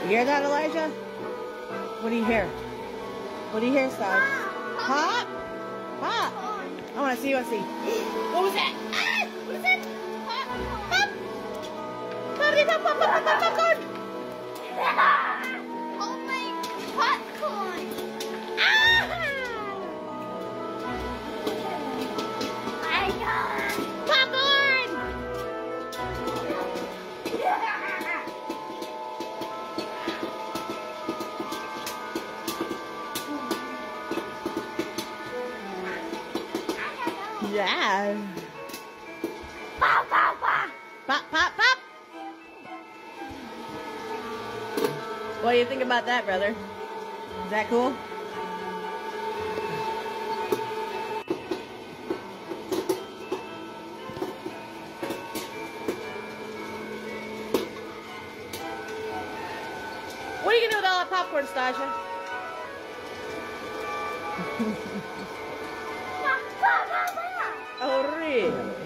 You hear that, Elijah? What do you hear? What do you hear, Sky? Pop? Pop? I want to see, What was that? Ah! What is that? Pop? Pop? Popcorn! Homemade popcorn! Ah! My God! Popcorn! Yeah. Pop, pop, pop! Pop, pop, pop! What do you think about that, brother? Is that cool? What are you gonna do with all that popcorn, Stasha? Pop, pop, pop, pop! Oh, really?